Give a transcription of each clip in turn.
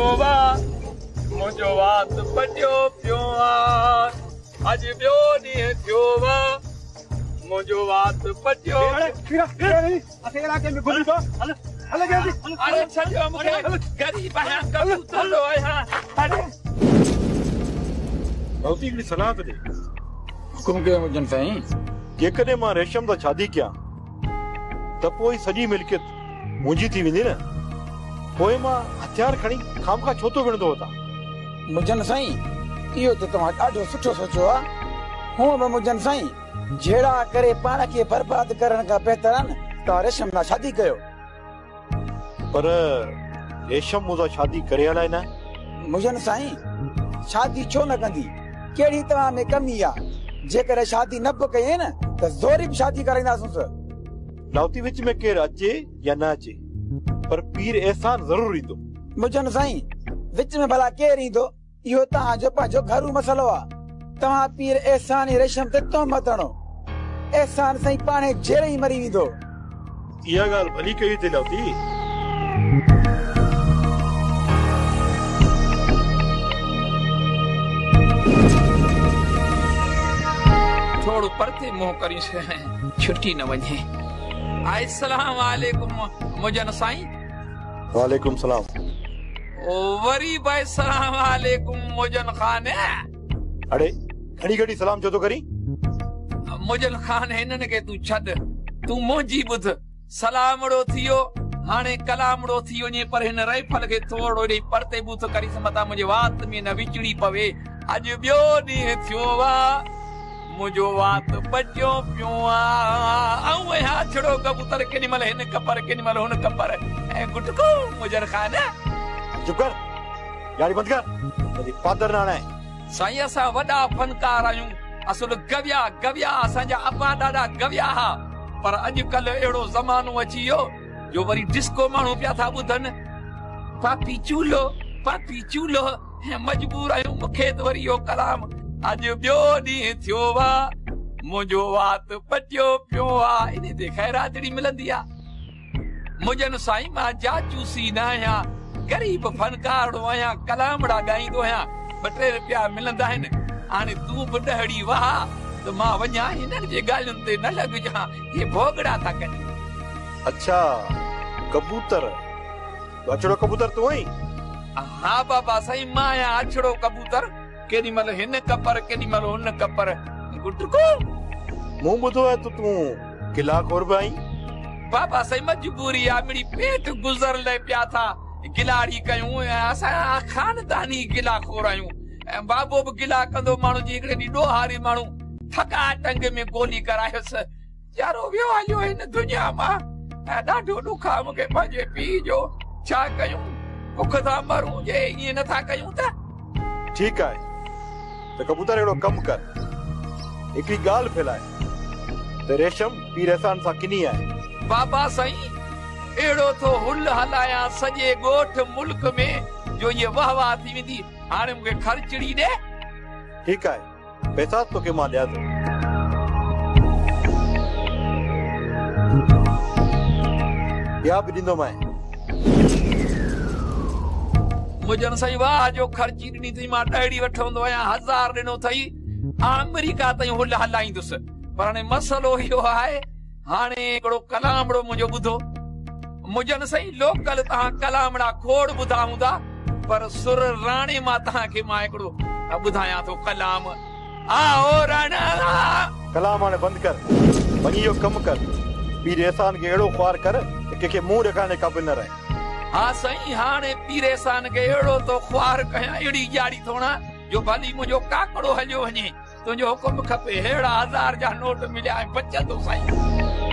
वा मुझो वात पटियो पियो आज बियो ॾींहुं थियो वा मुझो वात पटियो अरे छॾियो मूंखे गरीब आहियां कबूतर लो आहियां भाउती हिकिड़ी सलाह त ॾे हुकुम कयो मुंहिंजनि साईं जेकॾहिं मां रेशम सां शादी कयां त पोइ सॼी मिल्कियत मुंहिंजी थी वेंदी न पोइ मां हथियार खणी खामखा छो थो विणंदो हुतां मुंहिंजनि साईं इहो त तव्हां ॾाढो सुठो सोचियो आहे हूअं बि मुंहिंजनि साईं जहिड़ा करे पाण खे बर्बाद करण खां बहितर आहे न तव्हां रेशम सां शादी कयो पर रेशम मूंसां शादी करे हलाए न मुंहिंजनि साईं शादी छो न कंदी कहिड़ी तव्हां में कमी आहे जेकर शादी न बि कई न त ज़ोरी बि शादी कराईंदासूं लाउती विच में केरु अचे या न अचे पर पीर एहसान ज़रूर ईंदो मुंहिंजनि साईं विच में भला केरु ईंदो इहो तव्हांजो पंहिंजो घरू मसलो आहे तव्हां पीर एहसान ई रेशम ते तोहमत हणो एहसान साईं पाणे जहिड़े ई मरी वेंदो इहा ॻाल्हि भली कई थी लाउती थोड़ो परते मुंह करी छुट्टी न वञे अस्सलाम वालेकुम मुजन साईं वालेकुम सलाम ओ वरी भाई सलाम वालेकुम मुजन खान अड़े घड़ी घड़ी सलाम छो तो करी मुजन खान हिनन के तू छड तू मुंहिंजी ॿुध सलामड़ो थियो हाणे कलामड़ो थी वञे पर हिन राइफल खे थोरो ॾेई परते बूथ करी मता मुंहिंजे वात में न विचड़ी पवे अॼु ॿियो ॾींहुं थियो वा मुझो वात बचियो पियो ऐं हा छड़ो कबूतर केॾी महिल हिन कपर केॾी महिल हुन कपर ऐं गुटको मुजर खान चुप कर गाड़ी बंद कर तेरी पादर नाना है साईं असां वॾा फनकार आहियूं असुल गविया गविया असांजा अबा ॾाढा गविया हा पर अॼुकल्ह अहिड़ो ज़मानो अची वियो जो वरी डिस्को माण्हू पिया था ॿुधनि पापी चूलो ऐं मजबूर आहियूं मूंखे त वरी इहो कलाम अॼु ॿियो ॾींहुं थियो वा मुंहिंजो वात पटियो पियो आहे इन ते ख़ैरातड़ी मिलंदी आहे मुंहिंजनि साईं मां जाचूसी न आहियां गरीब फनकार आहियां कलामड़ा ॻाईंदो आहियां 2-3 रुपया मिलंदा आहिनि हाणे तूं बि ॾहड़ी वाह त मां वञा हिननि जे ॻाल्हियुनि ते न लॻजां हे भोगड़ा था कनि अच्छा कबूतर अचड़ो कबूतर तूं आई हा बाबा साईं मां आहियां अचड़ो कबूतर केॾी महिल हिन कपर केॾी महिल हुन कपर गुटको मूं ॿुधो आहे तूं किला खोर बि आई बाबा साईं मजबूरी आहे मिड़ी पेट गुज़र लाइ पिया था गिलाड़ी कयूं असां खानदानी गिला खोर आहियूं ऐं बाबो बि गिला कंदो माण्हू जी हिकिड़े ॾींहुं ॾोहारी माण्हू थका टंग में गोली करायुसि यारो वियो हलियो हिन दुनिया मां ऐं ॾाढो ॾुख आहे मूंखे पंहिंजे पीउ जो छा कयूं बुख था मरूं जे ईअं नथा कयूं त ठीकु आहे त कबूतर अहिड़ो कमु कर हिकिड़ी ॻाल्हि फैलाए त रेशम पीर एहसान सां किनी आहे बाबा साईं अहिड़ो थो हुल हलायां सॼे ॻोठ मुल्क में जो ये वाह वाह थी वेंदी हाणे मूंखे खर्चड़ी ॾे ठीकु आहे पैसा तोखे मां ॾियां थो ॿिया बि ॾींदोमांइ मुंहिंजनि साईं वाह जो ख़र्ची ॾिनी अथई मां ॾहड़ी वठंदो आहियां 1000 ॾिनो अथई अमेरिका ताईं हुल हलाईंदुसि पर हाणे मसलो इहो आहे हाणे हिकिड़ो कलामड़ो मुंहिंजो ॿुधो मुंहिंजनि साईं लोकल तव्हां कलामड़ा खोड़ ॿुधा हूंदा पर सुर राणे मां तव्हांखे मां हिकिड़ो ॿुधायां थो कलाम आओ राणा कलाम हाणे बंदि कर वञी इहो कमु कर पीर एहसान खे अहिड़ो ख्वार कर कंहिंखे मुंहुं ॾेखारण क़ाबिल न रहे हा साईं हाणे पीर एहसान खे अहिड़ो तो ख्वार कयां अहिड़ी ॼाड़ी थोड़ा जो भली मुंहिंजो काकड़ो हलियो वञे तुंहिंजो हुकुम खपे अहिड़ा 1000 जा नोट मिलिया ऐं बचंदो साईं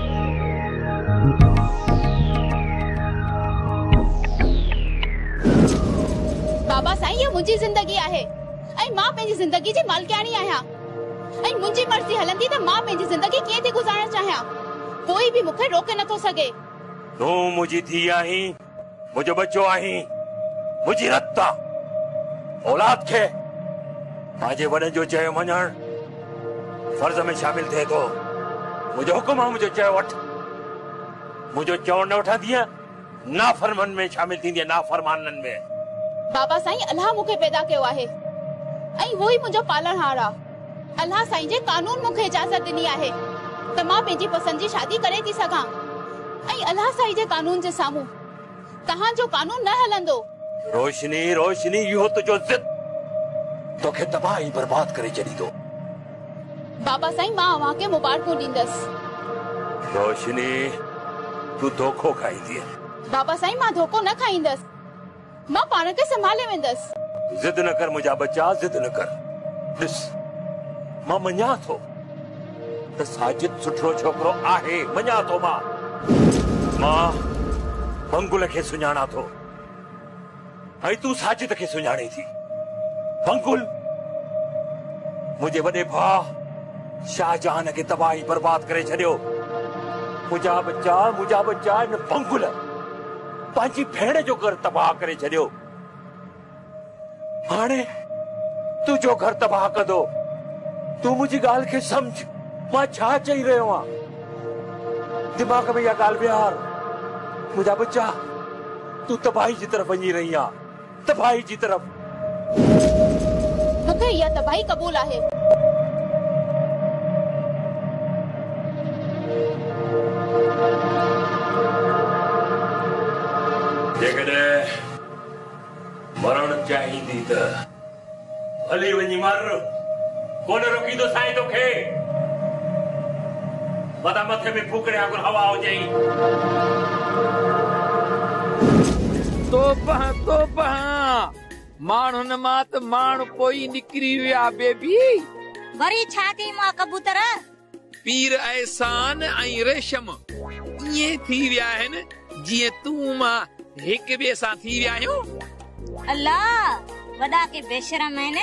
बाबा साईं ये मुंहिंजी ज़िंदगी आहे ऐं मां पंहिंजी ज़िंदगी जी मालकियाणी आहियां ऐं मुंहिंजी मर्ज़ी हलंदी त मां पंहिंजी ज़िंदगी कीअं थी गुज़ारणु चाहियां कोई बि मूंखे रोके नथो सघे तूं मुंहिंजी थी आहीं मुंहिंजो बच्चो आहीं मुंहिंजी रत औलाद खे पंहिंजे वॾनि जो चयो मञणु फर्ज़ में शामिल थिए थो मुंहिंजो हुकुम आहे मुंहिंजो चयो वठ मुंहिंजो चवण न वठंदी नाफ़रमान में शामिल थींदी नाफ़रमाननि में बाबा साईं अल्लाह मूंखे पैदा कयो आहे ऐं वो ही मुंहिंजो पालणहार आहे। अल्लाह साईं जे कानून मूंखे इजाज़त ॾिनी आहे त मां पंहिंजी पसंदि जी शादी करे थी सघां ऐं अल्लाह साईं जे कानून जे साम्हूं तव्हांजो कानून न हलंदो। रोशनी रोशनी इहो तुंहिंजो ज़िद तोखे तबाही बर्बाद करे छॾींदो। बाबा साईं मां अव्हांखे मुबारकूं ॾींदसि। रोशनी तूं धोखो खाईंदी। बाबा साईं मां धोखो न खाईंदसि, मां पाण खे संभाले वेंदसि। जिद न कर मुंहिंजा बच्चा, जिद न कर। ॾिस मां मञा थो त साजिद सुठो छोकिरो आहे, मञा थो। मां बंगुल खे सुञाणा थो ऐं तूं साजिद खे सुञाणे थी। बंगुल मुंहिंजे वॾे भाउ शाहजहान खे तबाही बर्बाद करे छॾियो। मुंहिंजा बच्चा इन बंगुल पंहिंजी भेण जो घर तबाह करे छॾियो। हाणे तुंहिंजो घर तबाह कंदो। तूं मुंहिंजी ॻाल्हि खे सम्झ, मां छा चई रहियो आहियां। दिमाग़ में इहा ॻाल्हि विहार। मुंहिंजा बच्चा तूं तबाही जी तरफ़ वञी रही आहे, तबाही जी तरफ़। मूंखे इहा तबाही क़बूल आहे। जेकॾहिं मरण चाहींदी त हली वञी मर, कोन रोकींदो साईं तोखे। मथा मथे में फूकड़े वांगुरु हवा हुजे। तोबा माण्हुनि मां त माण्हू पोइ निकिरी विया बेबी। वरी छा कई मां कबूतर? पीर एहसान ऐं रेशम ईअं थी विया आहिनि जीअं तूं मां हिक ॿिए सां थी विया आहियूं। अल्लाह वॾा के बेशरम आहिनि।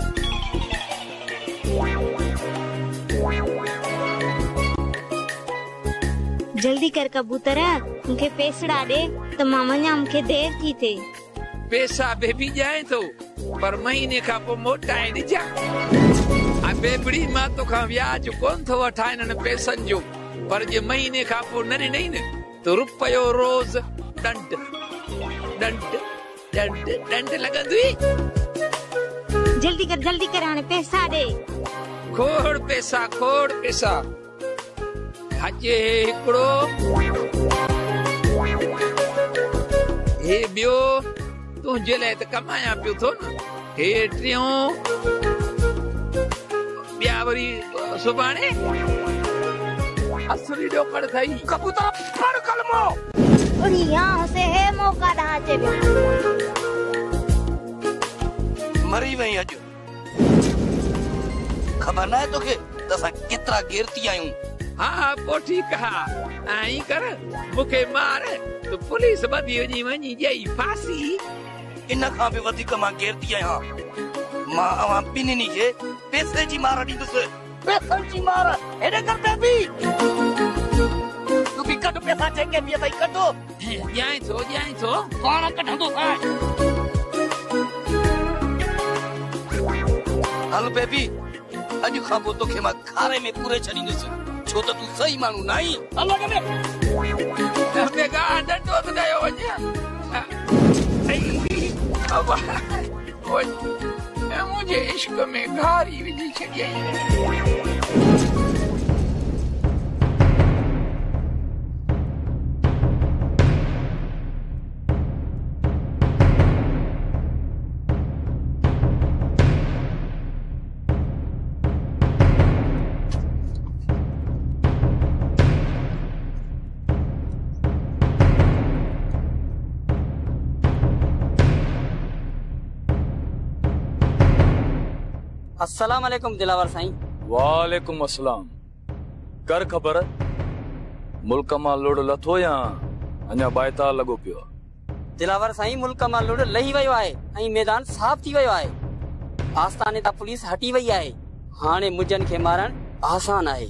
जल्दी कर कबूतर, मूंखे पेसड़ा ॾे त मां वञा, मूंखे देर थी थिए। पैसा बेबी ॾियां थो पर महीने खां पोइ मोटाए ॾिजां। बेबड़ी मां तोखां व्याज कोन थो वठां इन्हनि पैसनि जो, पर जे महीने खां पोइ न ॾिनई न त रुपयो रोज़ डंड डंड डंड डंड लॻंदी। जल्दी कर हाणे पैसा ॾे। खोड़ पैसा अचे हिकिड़ो, हे ॿियो तुंहिंजे लाइ त कमाया पियो थो न, हे टियों, ॿिया वरी सुभाणे असली ॾोकड़ थई। कबूतर पढ़ कलमो। अरे यहाँ से है मौका ढांचे में। मरी वही अज खबर ना है तोखे त असां केतिरा गिरती आयूं। हाँ पोइ ठीकु आहे, ऐं कर मूंखे मार त पुलिस ॿधी वञी ॾेई फांसी। इन खां बि वधीक मां गिरती आहियां। मां अवां ॿिन्हिनि खे पैसे जी मार ॾींदुसि। पैसनि जी मार हेॾे कर बेबी। तूं बि कढ पैसा जेके बि अथई कढो। ॾियां थो पाण कढंदो हल बेबी, अॼु खां पोइ तोखे मां खारे में पूरे छॾींदुसि, छो त तूं सही माण्हू न आहीं। हल मुंहिंजे इश्क में घारी विझी छॾियई। अस्सलाम वालेकुम दिलावर साईं। वालेकुम अस्सलाम। कर खबर मुल्क मां लुड़ लथो या अञा बायताल लॻो पियो? दिलावर साईं मुल्क मां लुड़ लही वियो आहे ऐं मैदान साफ़ थी वियो आहे। आस्थाने तां पुलिस हटी वई आहे। हाणे मुजन खे मारण आसान आहे।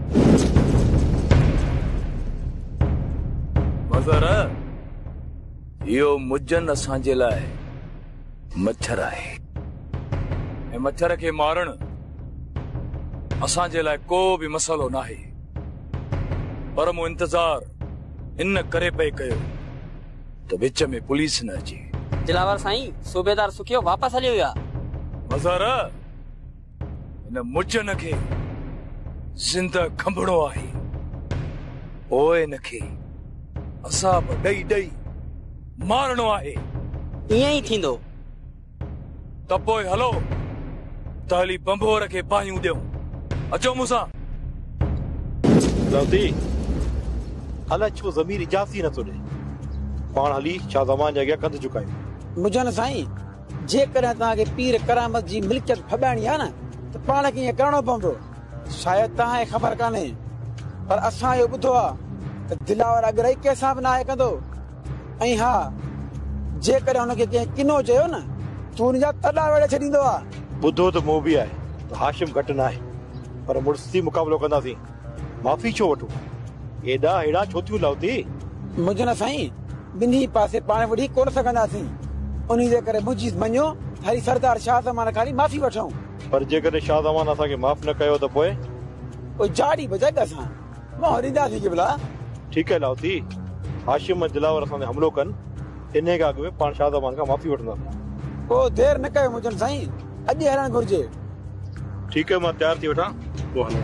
मज़र इहो मुजन असांजे लाइ मच्छर आहे ऐं मच्छर खे मारण असांजे लाइ को बि मसइलो नाहे। पर मूं इंतज़ार इन करे पई कयो त विच में पुलिस न अचे। दिलावर साईं सूबेदार सुखियो वापस हलियो विया। मज़ार इन मुजन खे ज़िंदा खंभणो आहे। ओए नखे असाब ॾेई ॾेई मारणो आहे। ईअं ई थींदो। त पोइ हलो ताली बंभोर खे पायूं ॾियूं। अचो मूंसां। लाउती अलाए छो ज़मीर इजाज़त नथो ॾे। पाण हली छा ज़मान जे अॻियां कंध झुकायूं। मुजन साईं जेकॾहिं तव्हांखे पीर करामत जी मिल्कियत फॿाइणी आहे न त पाण खे ईअं करणो पवंदो। शायदि तव्हांखे ख़बर कान्हे पर असां इहो ॿुधो आहे त दिलावर अॻिराई कंहिंसां बि नाहे कंदो। ऐं हा जेकॾहिं हुनखे कंहिं किनो चयो न तूं हुनजा तॾा वेड़े छॾींदो आहे। ॿुधो त मूं बि आहे त हाशिम घटि न आहे पर मुड़ुसी मुक़ाबिलो कंदासीं। माफ़ी छो वठूं? एॾा हेड़ा छो थियूं लाउती? मुंहिंजो न साईं ॿिन्ही पासे पाण वठी कोन सघंदासीं। उन्ही जे करे मुंहिंजी मञो हरी सरदार शाह ज़मान खाली माफ़ी वठूं। पर जेकॾहिं शाह ज़मान असांखे माफ़ न कयो त पोइ झाड़ी बजाए असां मोहर ॾींदासीं की भला। ठीकु आहे लाउती हाशिम ऐं दिलावर असां ते हमिलो कनि इन खां अॻु में पाण शाह ज़मान खां माफ़ी वठंदासीं। पोइ देरि न कयो मुंहिंजो साईं अॼु हलणु घुरिजे। ठीकु आहे मां तयारु थी वठां पोइ हलूं।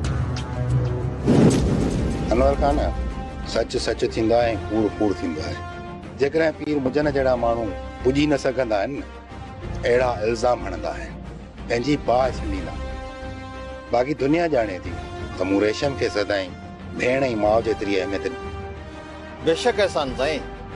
अनवर खान सच सच थींदो आहे कूड़ कूड़ थींदो आहे। जेकॾहिं पीर मुजन जहिड़ा माण्हू पुॼी न सघंदा आहिनि न अहिड़ा इल्ज़ाम हणंदा आहिनि पंहिंजी बाहि छॾींदा। बाक़ी दुनिया ॼाणे थी त मूं रेशम खे सदाईं भेण ऐं माउ जेतिरी अहमियत ॾिनी। बेशक एहसान साईं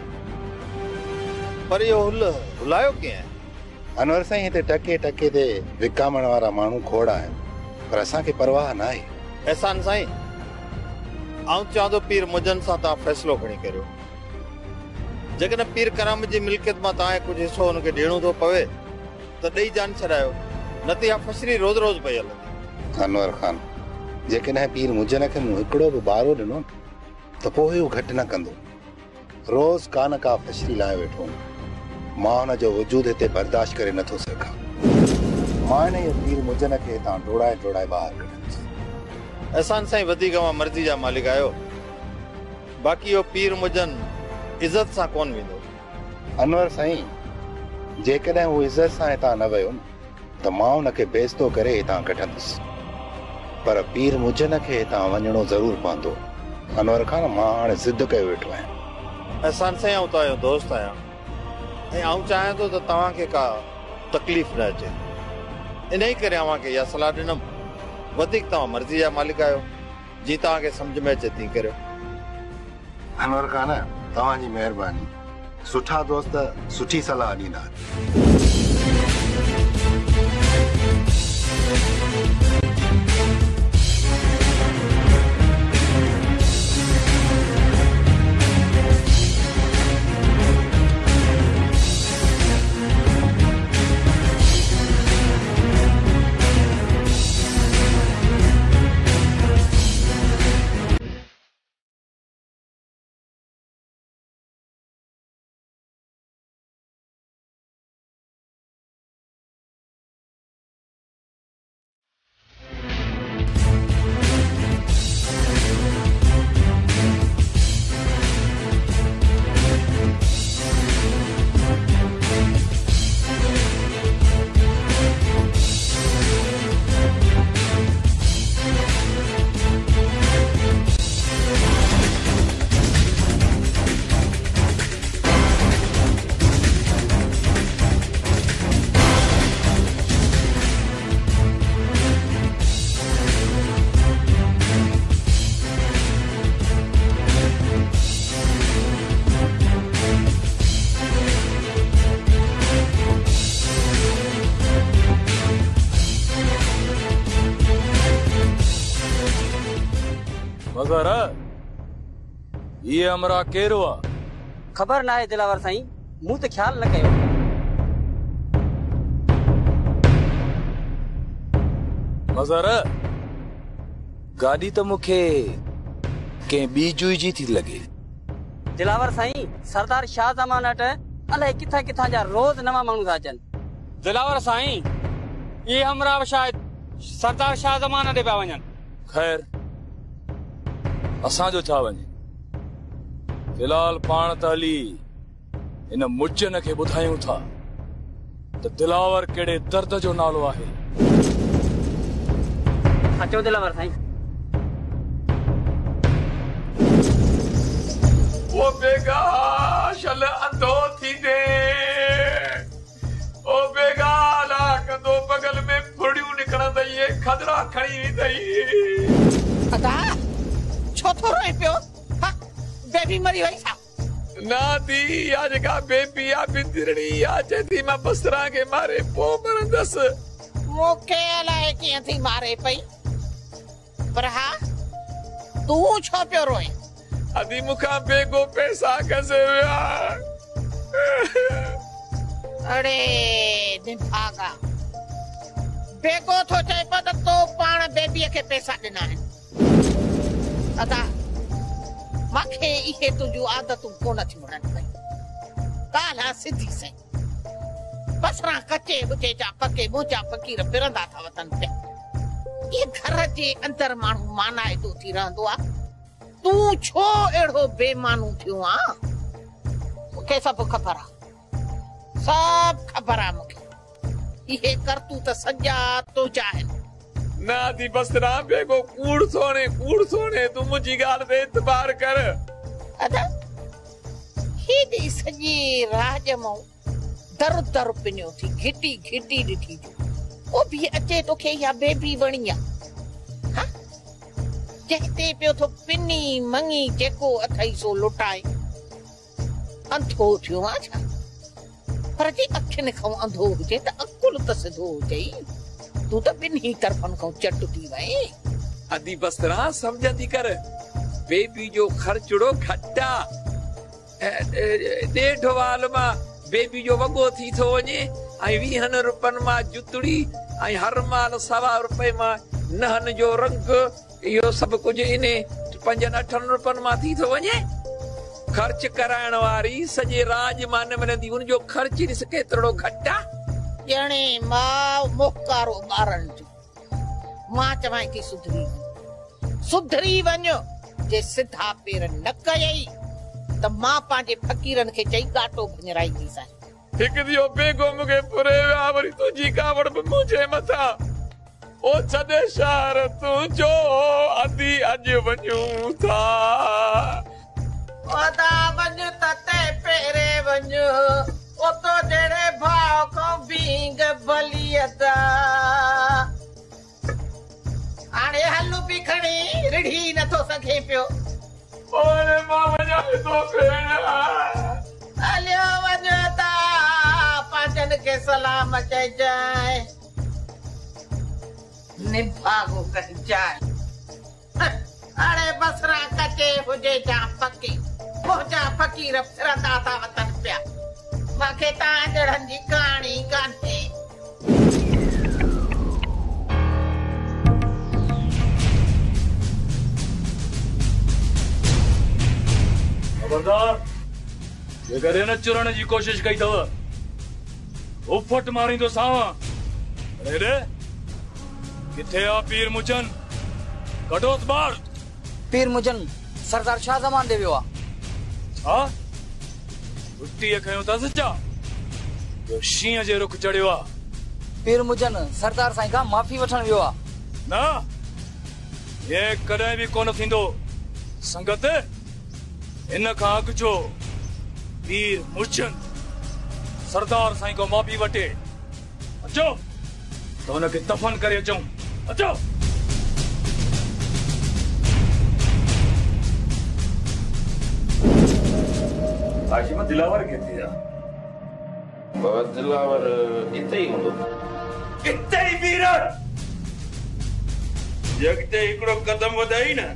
पर इहो हुलायो कीअं? अनवर साईं हिते टके टके ते विकामण वारा माण्हू खोड़ आहिनि पर असांखे परवाह न आहे। एहसान साईं आऊं चवां थो पीर मुजन सां तव्हां फ़ैसिलो खणी करियो। जेकॾहिं पीर करामत जी मिल्कियत मां तव्हांखे कुझु हिसो हुनखे ॾियणो थो पवे त ॾेई जान छॾायो न त इहा फसरी रोज़ रोज़ पई हलंदी। अनवर खान जेकॾहिं पीर मुजन खे मूं हिकिड़ो बि बारो ॾिनो त पोइ हू घटि न कंदो। रोज़ का न का फसरी लाहे वेठो मां हुन जो वजूद हिते बर्दाश्त करे नथो सघां। मां हिन पीर मुजन खे हितां डोड़ाए डोड़ाए ॿाहिरि कढंदुसि। एहसान साईं वधीक मां मर्ज़ी जा मालिक आहियो। बाक़ी इहो पीर मुजन इज़त सां कोन वेंदो। अनवर साईं जेकॾहिं हू इज़त सां हितां न वियो त मां हुनखे बेइज़्तो करे हितां कढंदुसि पर पीर मुजन खे हितां वञणो ज़रूर पवंदो। अनवर खान मां हाणे ज़िद कयो वेठो आहियां। एहसान साईं आऊं तव्हांजो दोस्त आहियां ऐं आऊं चाहियां थो त तव्हांखे का तकलीफ़ न अचे इन ई करे अव्हांखे इहा सलाह ॾिनमि। वधीक तव्हां मर्ज़ी जा मालिक आहियो जीअं तव्हांखे सम्झ में अचे तीअं करियो। अनवर खान तव्हांजी महिरबानी। सुठा दोस्त सुठी सलाह ॾींदा। मज़ार ये हमरा केरो आ? खबर ना है दिलावर साईं मूं ते ख्याल न कयो। मज़ार गाड़ी तो मुखे के बीजुई जी थी लगे। दिलावर साईं सरदार शाह ज़मान अट अलाए किथा किथा जा रोज नवा माण्हू था अचनि। दिलावर साईं ये हमरा शायद सरदार शाह ज़मान दे पिया वञनि। खैर असां जो छा वञे। फिलहाल पाण त हली इन मुजन के ॿुधायूं था त दिलावर कहिड़े दर्द जो नालो आहे। अचो दिलावर साईं। वो बेगा शल अंधो थी दे, ओ बेगा ला कंदो बगल में फुड़ियूं निकरंदई, खदरा खणी वेंदई। अदा छो थो रोए पियो? बेबी मरी वई छा? ना दी आज का बेबी आ बिंदरणी आ चेती मां बसरा के मारे पो मरंदस। मूंखे अलाए कीअं थी मारे पई, पर हा तू छो पियो रोए? अदी मुखा बेगो पैसा कसे विया। अरे निभागा बेगो थो चए पियो त तो पाण बेबीअ खे पैसा ॾिना आहिनि। अदा मांखे इहे तुंहिंजूं आदतूं कोन थियूं वणनि पई। ॻाल्हि सिधी से बसरा कचे बुचे जा पके मोजा फ़कीर फिरंदा था वतन पिया। ये घर जे अंदर माण्हू मानाइदो थी रहंदो आहे। तूं छो अहिड़ो बेमानू थियो आहे? मूंखे सभु ख़बर आहे, सभु ख़बर आहे मूंखे। इहे करतूत सॼा तुंहिंजा आहिनि। ना दी बसरा बेगो कूड़ सोने तू मुझी गाल पे इतबार कर। अदा हेॾी सॼी राज मां दर दर पिनियो थी घिटी घिटी ॾिठी ओ बि अचे तोखे इहा बेबी वणी आहे। जहिते पियो थो पिनी मंगी जेको अथई सो लुटाए। अंधो थियो आहे छा? पर जे अखियुनि खां अंधो हुजे त अकुल त सिधो हुजे। तू तो बिन्ही तरफन खां चट थी वई। अदी बसरा समझंदी कर, बेबी जो खर्चड़ो घटा 1.5 वाल मां बेबी जो वगो थी थो वञे ऐं 20 रुपयनि मां जुतड़ी ऐं हर माल 1.25 रुपए मां नहन जो रंग, इहो सभु कुझु इन 5-8 रुपयनि मां थी थो वञे। ख़र्च कराइण वारी सॼे राज मां न मिलंदी, उनजो ख़र्च ॾिस केतिरो घटा। ॼणे मां मोकारो ॿारनि जो। मां चवां थी सुधरी वञो। जे सिधा पेर न कयई त मां पंहिंजे फ़कीरनि खे चई गाटो भञराईंदीसां। हिकु ॾींहुं बेगो मूंखे पुरे विया, वरी तुंहिंजी कावड़ बि मुंहिंजे मथां। ओ छॾे शहर तूं जो अदी अॼु वञूं था। ओदा वञ त ते पेरे वञ, ओ तो जहिड़े भाउ खां बींग भलियत। हाणे हलू बि खणी रिढ़ी नथो सघे पियो। ओए मां वञा थो भेण। हलियो वञ था, पंहिंजनि खे सलाम चइजांइ। निभागो कहिजांइ। हाणे बसरा कचे हुजे जा पकी, मोजा फ़कीर फिरंदा था वतन पिया। मूंखे तव्हां जहिड़नि जी कहाणी कान्हे। खबरदार, जेकर इन चुरण जी कोशिश कई अथव उफट मारींदो सावा। अरे किथे आ पीर मुजन? कढोस बाहर। पीर मुजन सरदार शाह जमान दे वियो आहे। छा छुट्टी खयो अथसि छा? जो शींहं जे रुख चढ़ियो आहे। पीर मुजन सरदार साईं खां माफ़ी वठण वियो आहे। न, ये कॾहिं बि कोन थींदो। संगत इन खां अॻु जो पीर मुजन सरदार साईं खां माफ़ी वठे। अचो त हुनखे दफ़न करे अचूं। अचो। हाशिम दिलावर किथे आहे? बाबा दिलावर इते ही हूंदो। इते ही वीरन जगते हिकिड़ो कदम वधाई न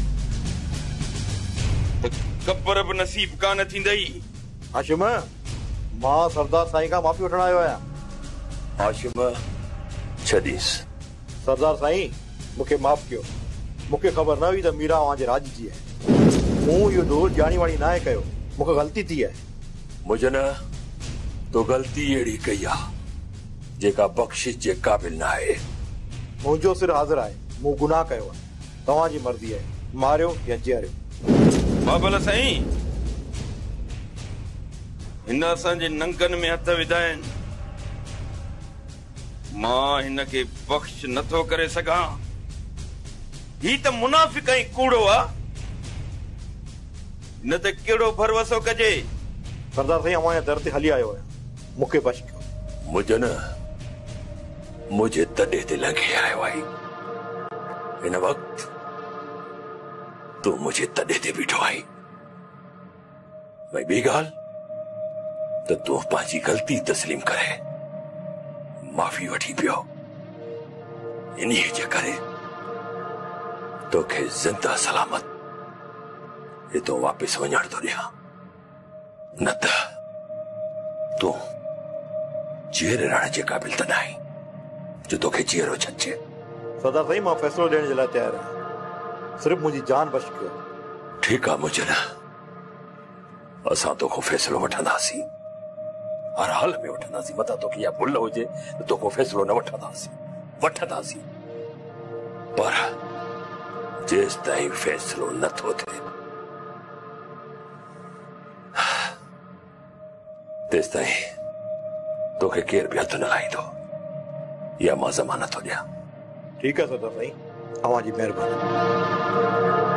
त कबर बि नसीब कान थींदई। हाशिम, मां सरदार साईं खां माफ़ी वठण आयो आहियां। हाशिम छॾीस। सरदार साईं मूंखे माफ़ कयो। मूंखे ख़बर न हुई त मीरा अव्हांजे राज जी आहे। मूं इहो दोस्त ॼाणी वाणी न आहे कयो। मूंखे ग़लती थी आहे। मुझे न तो ग़लती अहिड़ी कई आहे जेका बख़्शिश जे क़ाबिल न आहे। मुंहिंजो सिर हाज़िर आहे। मूं गुनाह कयो आहे। तव्हांजी मर्ज़ी आहे, मारियो या जीआरियो। बाबल साईं, हिन असांजे नंगन में हथ विधा आहिनि। मां हिन खे बख़्श नथो करे सघां। ही त मुनाफ़िक ऐं कूड़ो आहे। हिन ते कहिड़ो भरवसो कजे। सरदार साईं अवां दर ते हली आयो आहियां, मूंखे बच कयो। मुझे तॾहिं ते लंघे आयो आई। हिन वक़्तु तूं मुझे तॾहिं ते बीठो आई। भई ॿी ॻाल्हि त तूं पंहिंजी ग़लती तस्लीम करे माफ़ी वठी पियो। इन्हीअ जे करे तोखे ज़िंदा सलामत हितो वापसि वञण थो ॾियां, न त तूं जेर रहण जे क़ाबिल त नाहीं जो तोखे जेरो छॾिजे। सरदार साईं मां फ़ैसिलो ॾियण जे लाइ तयारु आहियां, सिर्फ़ु मुंहिंजी जान बच कयो। ठीकु आहे मुजन, असां तोखां फ़ैसिलो वठंदासीं, हर हाल में वठंदासीं। मथां तोखे इहा भुल हुजे त तोखां फ़ैसिलो न वठंदासीं, पर जेसि ताईं फ़ैसिलो नथो थिए तेसि ताईं तोखे केरु बि हथ न लाहींदो। इहा मां ज़मानत थो ॾियां। ठीकु आहे सरदार साईं, अवां जी महिरबानी।